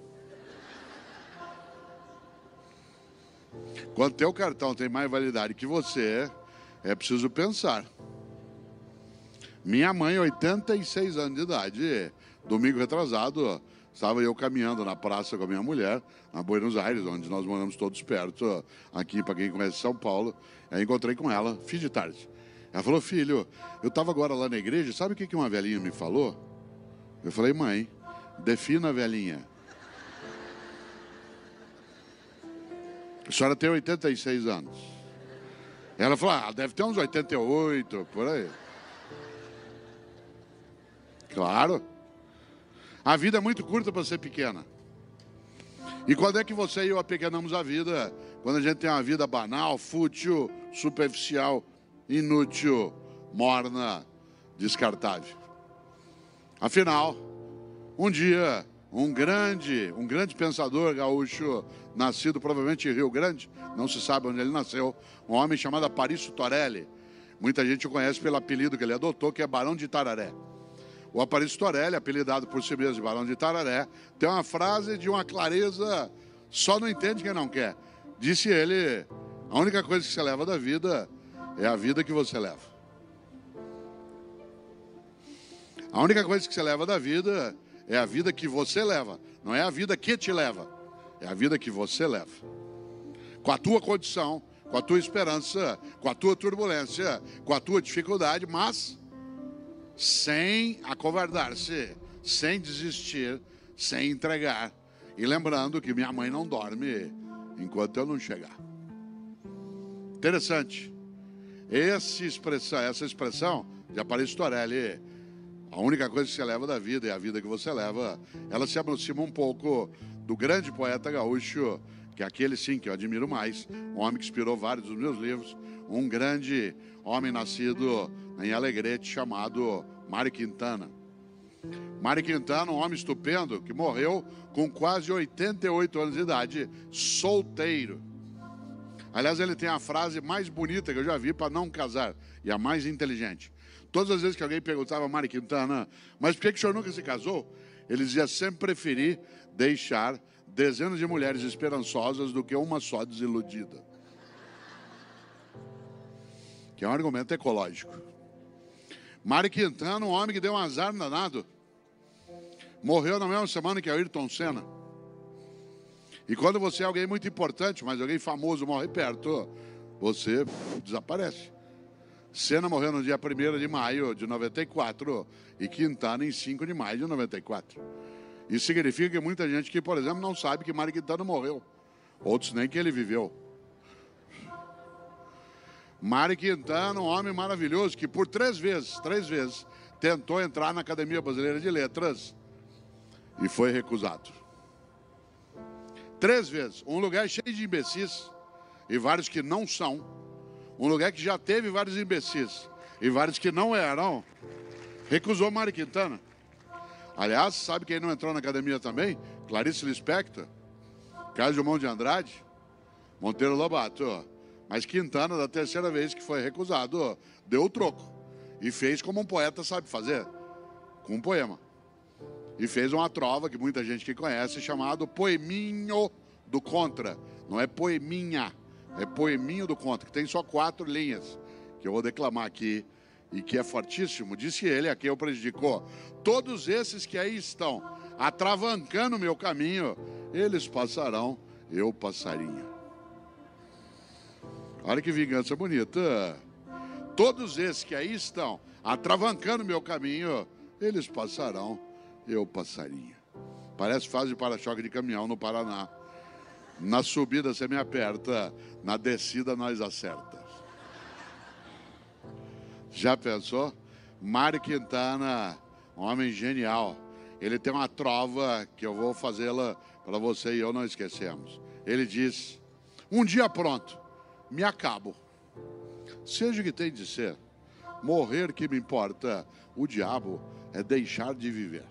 Speaker 1: Quando teu cartão tem mais validade que você, é preciso pensar. Minha mãe, oitenta e seis anos de idade, domingo retrasado, estava eu caminhando na praça com a minha mulher, na Buenos Aires, onde nós moramos todos perto, aqui para quem conhece São Paulo. Aí encontrei com ela, fim de tarde. Ela falou: filho, eu estava agora lá na igreja, sabe o que uma velhinha me falou? Eu falei: mãe, defina a velhinha. A senhora tem oitenta e seis anos. Ela falou: ah, deve ter uns oitenta e oito, por aí. Claro. A vida é muito curta para ser pequena. E quando é que você e eu apequenamos a vida? Quando a gente tem uma vida banal, fútil, superficial, inútil, morna, descartável. Afinal, um dia, um grande, um grande pensador gaúcho, nascido provavelmente em Rio Grande, não se sabe onde ele nasceu, um homem chamado Aparício Torelli. Muita gente o conhece pelo apelido que ele adotou, que é Barão de Itararé. O Aparício Torelli, apelidado por si mesmo de Barão de Itararé, tem uma frase de uma clareza, só não entende quem não quer. Disse ele: a única coisa que você leva da vida é a vida que você leva. A única coisa que você leva da vida é a vida que você leva. Não é a vida que te leva, é a vida que você leva. Com a tua condição, com a tua esperança, com a tua turbulência, com a tua dificuldade, mas sem acovardar-se, sem desistir, sem entregar. E lembrando que minha mãe não dorme enquanto eu não chegar. Interessante. Essa expressão, essa expressão de Aparício Torelli, a única coisa que você leva da vida é a vida que você leva, ela se aproxima um pouco do grande poeta gaúcho, que é aquele sim que eu admiro mais, um homem que inspirou vários dos meus livros, um grande homem nascido em Alegrete chamado Mário Quintana. Mário Quintana, um homem estupendo, que morreu com quase oitenta e oito anos de idade, solteiro. Aliás, ele tem a frase mais bonita que eu já vi para não casar, e a mais inteligente. Todas as vezes que alguém perguntava a Mário Quintana: mas por que, que o senhor nunca se casou? Ele dizia: sempre preferi deixar dezenas de mulheres esperançosas do que uma só desiludida. Que é um argumento ecológico. Mário Quintana, um homem que deu um azar danado, morreu na mesma semana que Ayrton Senna. E quando você é alguém muito importante, mas alguém famoso morre perto, você desaparece. Senna morreu no dia primeiro de maio de noventa e quatro e Quintana em cinco de maio de noventa e quatro. Isso significa que muita gente que, por exemplo, não sabe que Mário Quintana morreu. Outros nem que ele viveu. Mário Quintana, um homem maravilhoso, que por três vezes, três vezes, tentou entrar na Academia Brasileira de Letras e foi recusado. Três vezes. Um lugar cheio de imbecis e vários que não são. Um lugar que já teve vários imbecis e vários que não eram. Recusou Mário Quintana. Aliás, sabe quem não entrou na academia também? Clarice Lispector, Carlos Drummond de Andrade, Monteiro Lobato. Mas Quintana, da terceira vez que foi recusado, deu o troco. E fez como um poeta sabe fazer, com um poema. E fez uma trova que muita gente que conhece, chamado Poeminho do Contra. Não é poeminha, é Poeminho do Contra, que tem só quatro linhas, que eu vou declamar aqui, e que é fortíssimo. Disse ele, a quem eu prejudicou: todos esses que aí estão, atravancando o meu caminho, eles passarão, eu passarinho. Olha que vingança bonita. Todos esses que aí estão, atravancando o meu caminho, eles passarão, eu passarinho. Parece fase de para-choque de caminhão no Paraná. Na subida você me aperta, na descida nós acerta. Já pensou? Mário Quintana, um homem genial. Ele tem uma trova que eu vou fazê-la para você e eu não esquecemos. Ele diz: um dia pronto, me acabo. Seja o que tem de ser, morrer que me importa, o diabo é deixar de viver.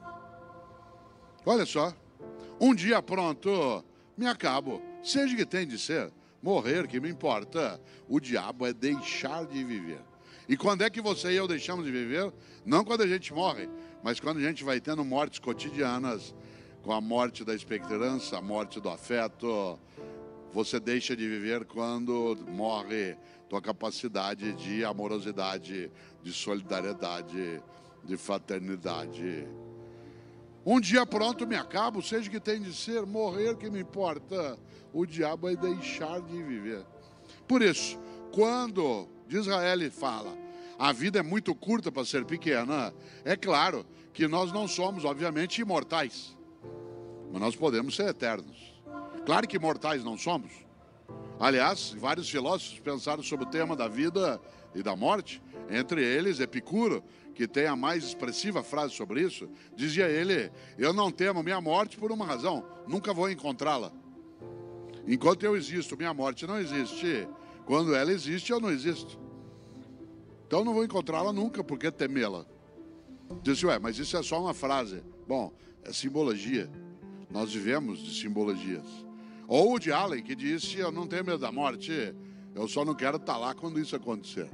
Speaker 1: Olha só, um dia pronto, me acabo. Seja o que tem de ser, morrer que me importa, o diabo é deixar de viver. E quando é que você e eu deixamos de viver? Não quando a gente morre, mas quando a gente vai tendo mortes cotidianas, com a morte da esperança, a morte do afeto. Você deixa de viver quando morre tua capacidade de amorosidade, de solidariedade, de fraternidade. Um dia pronto me acabo, seja o que tem de ser, morrer que me importa. O diabo é deixar de viver. Por isso, quando Disraeli fala, a vida é muito curta para ser pequena, é claro que nós não somos, obviamente, imortais. Mas nós podemos ser eternos. Claro que mortais não somos. Aliás, vários filósofos pensaram sobre o tema da vida e da morte. Entre eles, Epicuro, que tem a mais expressiva frase sobre isso, dizia ele: eu não temo minha morte por uma razão, nunca vou encontrá-la. Enquanto eu existo, minha morte não existe. Quando ela existe, eu não existo. Então não vou encontrá-la nunca, por que temê-la? Disse, ué, mas isso é só uma frase. Bom, é simbologia. Nós vivemos de simbologias. Ou o de Allen, que disse, eu não tenho medo da morte, eu só não quero estar lá quando isso acontecer.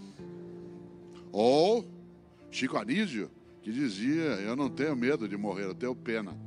Speaker 1: Ou Chico Anísio, que dizia, eu não tenho medo de morrer, eu tenho pena.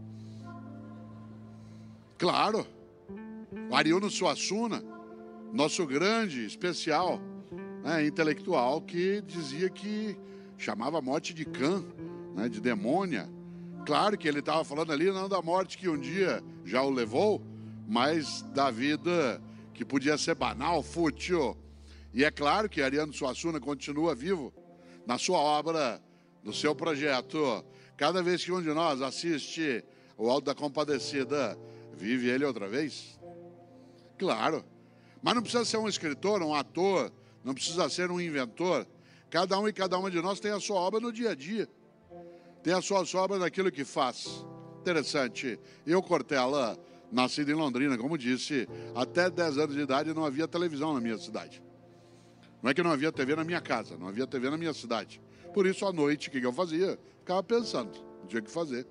Speaker 1: Claro, Ariano Suassuna, nosso grande, especial, né, intelectual, que dizia que chamava a morte de cã, né, de demônia. Claro que ele estava falando ali não da morte que um dia já o levou, mas da vida que podia ser banal, fútil. E é claro que Ariano Suassuna continua vivo na sua obra, no seu projeto. Cada vez que um de nós assiste o Alto da Compadecida, vive ele outra vez? Claro. Mas não precisa ser um escritor, um ator, não precisa ser um inventor. Cada um e cada uma de nós tem a sua obra no dia a dia. Tem a sua obra naquilo que faz. Interessante. Eu, Cortella, nascido em Londrina, como disse, até dez anos de idade não havia televisão na minha cidade. Não é que não havia T V na minha casa, não havia T V na minha cidade. Por isso, à noite, o que eu fazia? Ficava pensando, não tinha o que fazer.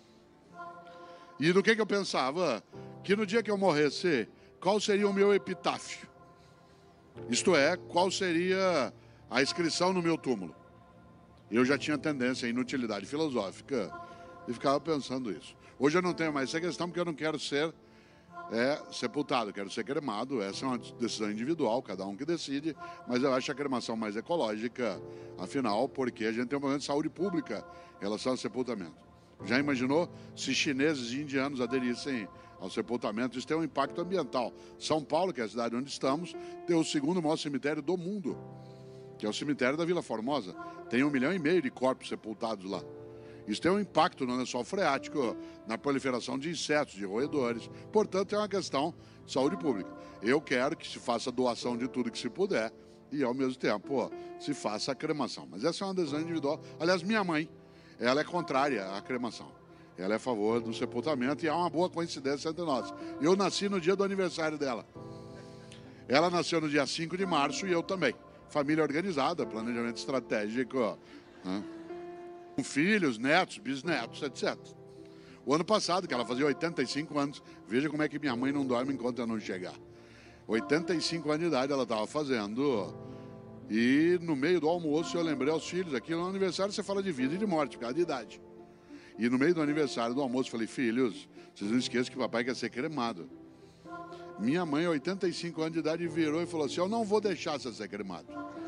Speaker 1: E do que, que eu pensava? Que no dia que eu morresse, qual seria o meu epitáfio? Isto é, qual seria a inscrição no meu túmulo? Eu já tinha tendência à inutilidade filosófica e ficava pensando isso. Hoje eu não tenho mais essa questão porque eu não quero ser é, sepultado, quero ser cremado. Essa é uma decisão individual, cada um que decide, mas eu acho a cremação mais ecológica, afinal, porque a gente tem um problema de saúde pública em relação ao sepultamento. Já imaginou se chineses e indianos aderissem ao sepultamento? Isso tem um impacto ambiental. São Paulo, que é a cidade onde estamos, tem o segundo maior cemitério do mundo, que é o cemitério da Vila Formosa. Tem um milhão e meio de corpos sepultados lá. Isso tem um impacto no lençol freático, na proliferação de insetos, de roedores. Portanto, é uma questão de saúde pública. Eu quero que se faça doação de tudo que se puder e, ao mesmo tempo, se faça a cremação. Mas essa é uma decisão individual. Aliás, minha mãe, ela é contrária à cremação. Ela é a favor do sepultamento e há uma boa coincidência entre nós. Eu nasci no dia do aniversário dela. Ela nasceu no dia cinco de março e eu também. Família organizada, planejamento estratégico. Né? filhos, netos, bisnetos, etcétera. O ano passado, que ela fazia oitenta e cinco anos, veja como é que minha mãe não dorme enquanto eu não chegar. oitenta e cinco anos de idade ela estava fazendo, e no meio do almoço eu lembrei aos filhos, aqui no aniversário você fala de vida e de morte, por causa de idade. E no meio do aniversário do almoço falei, filhos, vocês não esqueçam que papai quer ser cremado. Minha mãe, oitenta e cinco anos de idade, virou e falou assim, eu não vou deixar você ser cremado.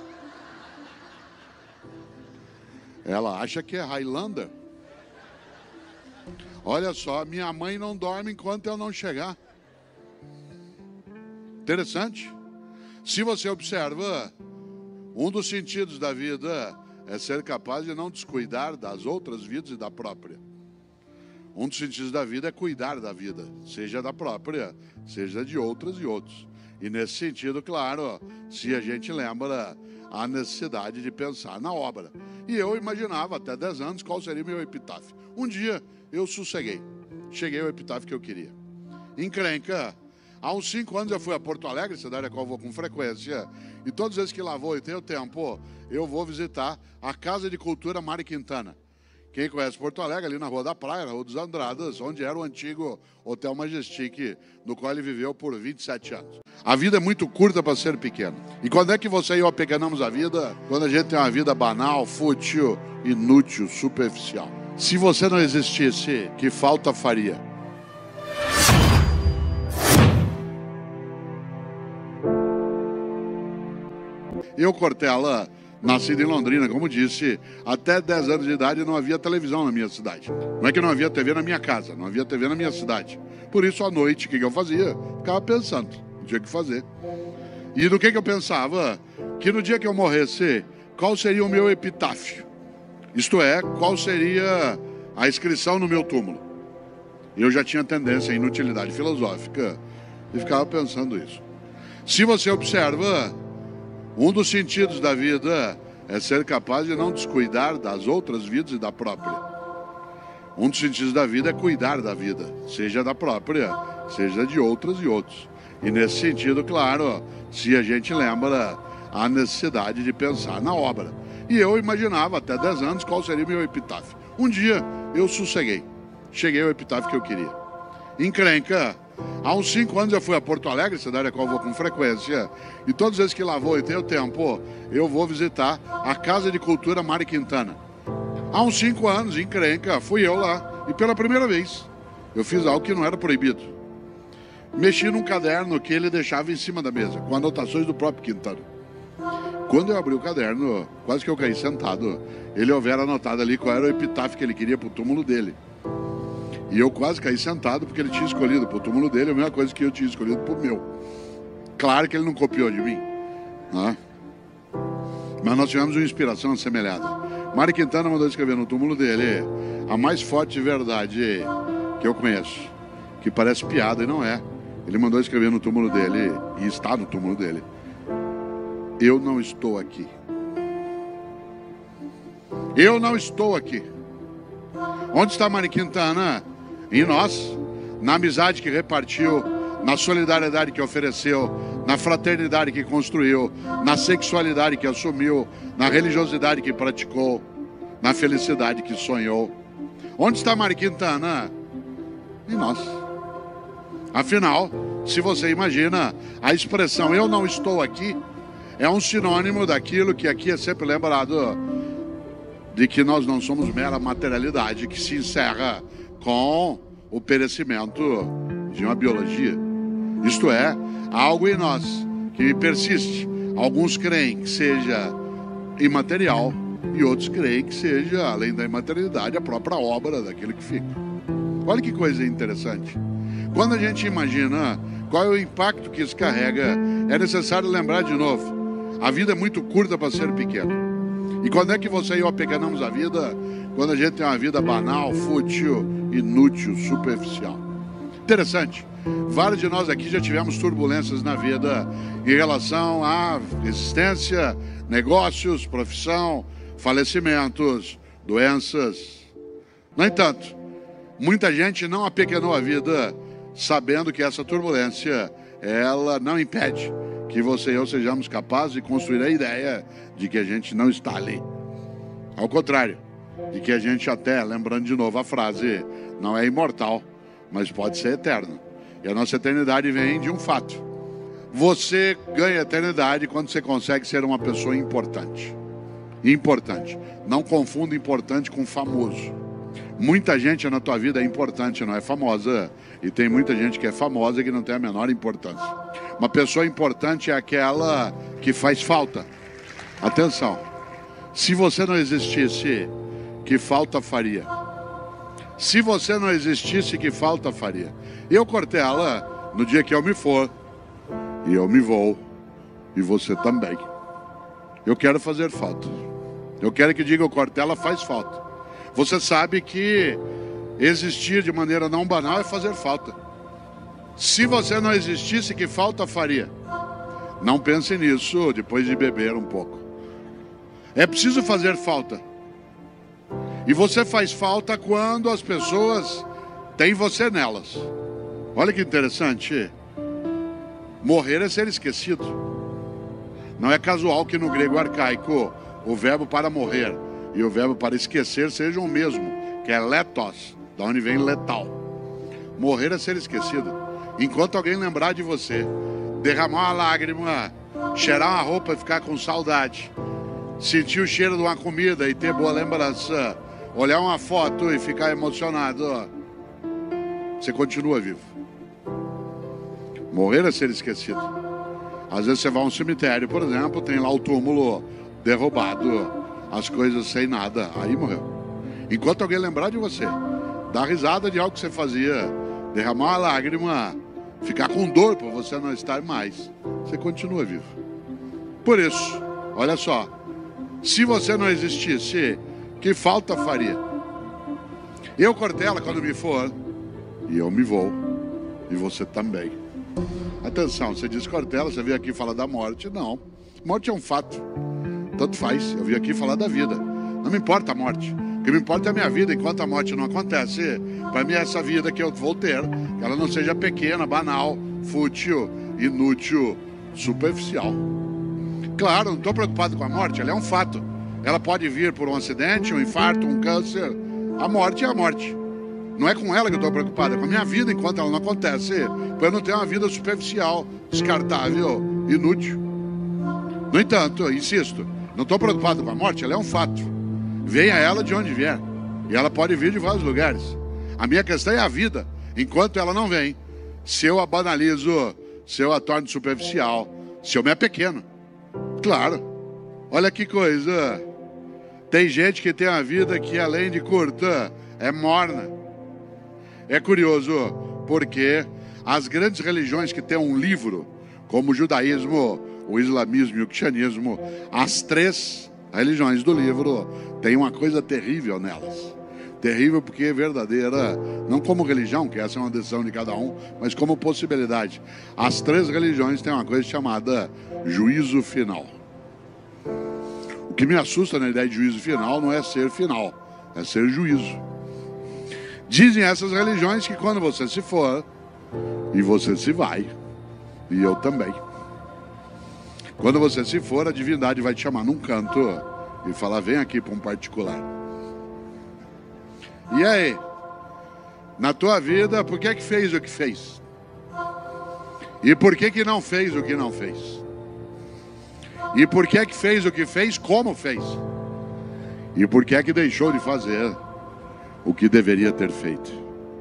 Speaker 1: Ela acha que é Highlander. Olha só, minha mãe não dorme enquanto eu não chegar. Interessante. Se você observa, um dos sentidos da vida é ser capaz de não descuidar das outras vidas e da própria. Um dos sentidos da vida é cuidar da vida, seja da própria, seja de outras e outros. E nesse sentido, claro, se a gente lembra a necessidade de pensar na obra. E eu imaginava até dez anos qual seria o meu epitáfio. Um dia eu sosseguei, cheguei ao epitáfio que eu queria. Encrenca. Há uns cinco anos eu fui a Porto Alegre, cidade a qual eu vou com frequência, e todas as vezes que lá vou e tenho tempo, eu vou visitar a Casa de Cultura Mário Quintana. Quem conhece Porto Alegre, ali na Rua da Praia, na Rua dos Andradas, onde era o antigo Hotel Majestic, no qual ele viveu por vinte e sete anos. A vida é muito curta para ser pequena. E quando é que você e eu apequenamos a vida? Quando a gente tem uma vida banal, fútil, inútil, superficial. Se você não existisse, que falta faria? Eu, Cortella, nascido em Londrina, como disse, até dez anos de idade não havia televisão na minha cidade. Não é que não havia T V na minha casa, não havia T V na minha cidade. Por isso, à noite, o que eu fazia? Ficava pensando, não tinha o que fazer. E do que eu pensava? Que no dia que eu morresse, qual seria o meu epitáfio? Isto é, qual seria a inscrição no meu túmulo? Eu já tinha tendência à inutilidade filosófica e ficava pensando isso. Se você observa, um dos sentidos da vida é ser capaz de não descuidar das outras vidas e da própria. Um dos sentidos da vida é cuidar da vida, seja da própria, seja de outras e outros. E nesse sentido, claro, se a gente lembra a necessidade de pensar na obra. E eu imaginava até dez anos qual seria o meu epitáfio. Um dia eu sosseguei, cheguei ao epitáfio que eu queria. Encrenca. Há uns cinco anos eu fui a Porto Alegre, cidade a qual eu vou com frequência, e todas as vezes que lá vou e tenho tempo, eu vou visitar a Casa de Cultura Mário Quintana. Há uns cinco anos, encrenca, fui eu lá, e pela primeira vez, eu fiz algo que não era proibido. Mexi num caderno que ele deixava em cima da mesa, com anotações do próprio Quintana. Quando eu abri o caderno, quase que eu caí sentado, ele houvera anotado ali qual era o epitáfio que ele queria para o túmulo dele. E eu quase caí sentado porque ele tinha escolhido para o túmulo dele a mesma coisa que eu tinha escolhido para o meu. Claro que ele não copiou de mim, né? Mas nós tivemos uma inspiração semelhante. Mário Quintana mandou escrever no túmulo dele a mais forte verdade que eu conheço, que parece piada e não é. Ele mandou escrever no túmulo dele, e está no túmulo dele: eu não estou aqui. Eu não estou aqui. Onde está Mário Quintana? Em nós, na amizade que repartiu, na solidariedade que ofereceu, na fraternidade que construiu, na sexualidade que assumiu, na religiosidade que praticou, na felicidade que sonhou. Onde está Mário Quintana? Em nós. Afinal, se você imagina, a expressão eu não estou aqui é um sinônimo daquilo que aqui é sempre lembrado, de que nós não somos mera materialidade que se encerra com o perecimento de uma biologia. Isto é, algo em nós que persiste. Alguns creem que seja imaterial e outros creem que seja, além da imaterialidade, a própria obra daquilo que fica. Olha que coisa interessante. Quando a gente imagina qual é o impacto que isso carrega, é necessário lembrar de novo: a vida é muito curta para ser pequena. E quando é que você e eu apequenamos a vida? Quando a gente tem uma vida banal, fútil, inútil, superficial. Interessante. Vários de nós aqui já tivemos turbulências na vida em relação à existência, negócios, profissão, falecimentos, doenças. No entanto, muita gente não apequenou a vida sabendo que essa turbulência, ela não impede que você e eu sejamos capazes de construir a ideia de que a gente não está ali. Ao contrário, de que a gente até, lembrando de novo a frase, não é imortal, mas pode ser eterno. E a nossa eternidade vem de um fato. Você ganha eternidade quando você consegue ser uma pessoa importante. Importante. Não confunda importante com famoso. Muita gente na tua vida é importante, não é famosa. E tem muita gente que é famosa e que não tem a menor importância. Uma pessoa importante é aquela que faz falta. Atenção. Se você não existisse, que falta faria? Se você não existisse, que falta faria? Eu, Cortella, no dia que eu me for, e eu me vou, e você também, eu quero fazer falta. Eu quero que diga, o Cortella faz falta. Você sabe que existir de maneira não banal é fazer falta. Se você não existisse, que falta faria? Não pense nisso depois de beber um pouco. É preciso fazer falta. E você faz falta quando as pessoas têm você nelas. Olha que interessante. Morrer é ser esquecido. Não é casual que no grego arcaico o verbo para morrer e o verbo para esquecer sejam o mesmo, que é letos, da onde vem letal. Morrer é ser esquecido. Enquanto alguém lembrar de você, derramar uma lágrima, cheirar uma roupa e ficar com saudade, sentir o cheiro de uma comida e ter boa lembrança, olhar uma foto e ficar emocionado, você continua vivo. Morrer é ser esquecido. Às vezes você vai a um cemitério, por exemplo, tem lá o túmulo derrubado, as coisas sem nada, aí morreu. Enquanto alguém lembrar de você, dar risada de algo que você fazia, derramar uma lágrima, ficar com dor por você não estar mais, você continua vivo. Por isso, olha só, se você não existisse, que falta faria? Eu, Cortella, quando me for, e eu me vou, e você também. Atenção, você diz, Cortella, você veio aqui falar da morte? Não, morte é um fato. Tanto faz, eu vim aqui falar da vida. Não me importa a morte. O que me importa é a minha vida. Enquanto a morte não acontece, para mim é essa vida que eu vou ter, que ela não seja pequena, banal, fútil, inútil, superficial. Claro, não estou preocupado com a morte, ela é um fato. Ela pode vir por um acidente, um infarto, um câncer. A morte é a morte. Não é com ela que eu estou preocupado, é com a minha vida enquanto ela não acontece, para eu não ter uma vida superficial, descartável, inútil. No entanto, insisto, não estou preocupado com a morte, ela é um fato. Venha ela de onde vier. E ela pode vir de vários lugares. A minha questão é a vida. Enquanto ela não vem, se eu a banalizo, se eu a torno superficial, se eu me apequeno. Claro. Olha que coisa. Tem gente que tem uma vida que, além de curta, é morna. É curioso, porque as grandes religiões que têm um livro, como o judaísmo, o islamismo e o cristianismo, as três religiões do livro têm uma coisa terrível nelas. Terrível porque é verdadeira, não como religião, que essa é uma decisão de cada um, mas como possibilidade. As três religiões têm uma coisa chamada juízo final. O que me assusta na ideia de juízo final não é ser final, é ser juízo. Dizem essas religiões que quando você se for, e você se vai, e eu também. Quando você se for, a divindade vai te chamar num canto e falar, vem aqui para um particular. E aí? Na tua vida, por que que fez o que fez? E por que que não fez o que não fez? E por que que fez o que fez, como fez? E por que que deixou de fazer o que deveria ter feito?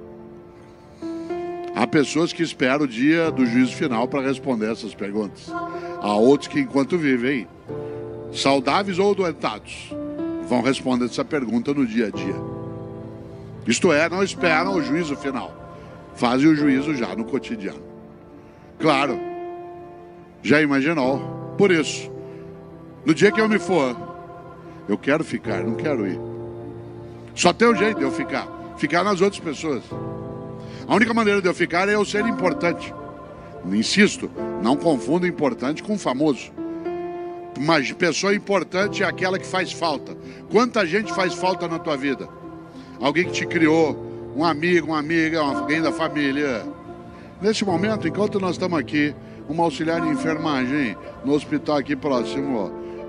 Speaker 1: Há pessoas que esperam o dia do juízo final para responder essas perguntas. Há outros que, enquanto vivem, saudáveis ou doentados, vão responder essa pergunta no dia a dia. Isto é, não esperam o juízo final. Fazem o juízo já no cotidiano. Claro, já imaginou? Por isso, no dia que eu me for, eu quero ficar, não quero ir. Só tem um jeito de eu ficar. Ficar nas outras pessoas. A única maneira de eu ficar é eu ser importante. Insisto, não confunda importante com famoso. Mas pessoa importante é aquela que faz falta. Quanta gente faz falta na tua vida? Alguém que te criou, um amigo, uma amiga, alguém da família. Nesse momento, enquanto nós estamos aqui, uma auxiliar de enfermagem no hospital aqui próximo,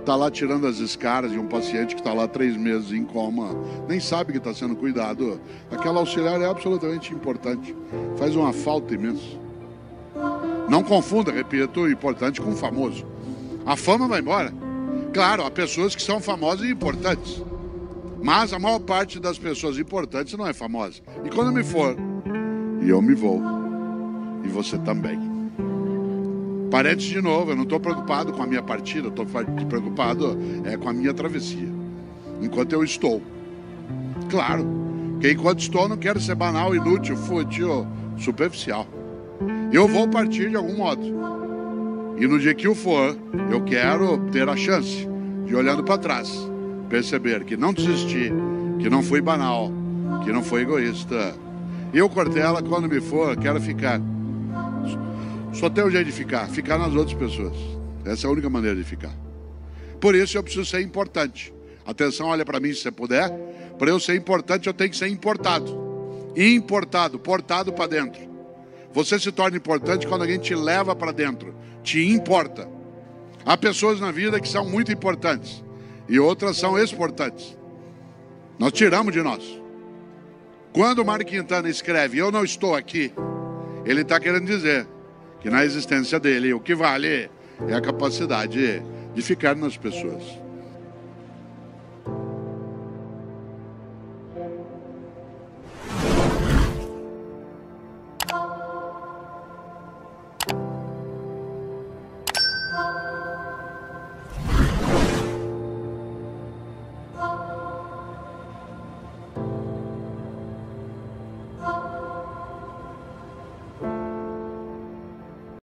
Speaker 1: está lá tirando as escaras de um paciente que está lá três meses em coma, nem sabe que está sendo cuidado. Aquela auxiliar é absolutamente importante, faz uma falta imensa. Não confunda, repito, o importante com o famoso. A fama vai embora. Claro, há pessoas que são famosas e importantes, mas a maior parte das pessoas importantes não é famosa. E quando me for, e eu me vou, e você também. Parentes de novo, eu não estou preocupado com a minha partida, estou preocupado é, com a minha travessia. Enquanto eu estou. Claro, que enquanto estou não quero ser banal, inútil, fútil, superficial. Eu vou partir de algum modo. E no dia que eu for, eu quero ter a chance de, olhando para trás, perceber que não desisti, que não fui banal, que não fui egoísta. Eu, Cortella, quando me for, quero ficar. Só tem um jeito de ficar, ficar nas outras pessoas. Essa é a única maneira de ficar. Por isso eu preciso ser importante. Atenção, olha para mim se você puder. Para eu ser importante, eu tenho que ser importado. Importado, portado para dentro. Você se torna importante quando alguém te leva para dentro, te importa. Há pessoas na vida que são muito importantes e outras são exportantes. Nós tiramos de nós. Quando o Mário Quintana escreve "eu não estou aqui", ele está querendo dizer que na existência dele o que vale é a capacidade de ficar nas pessoas.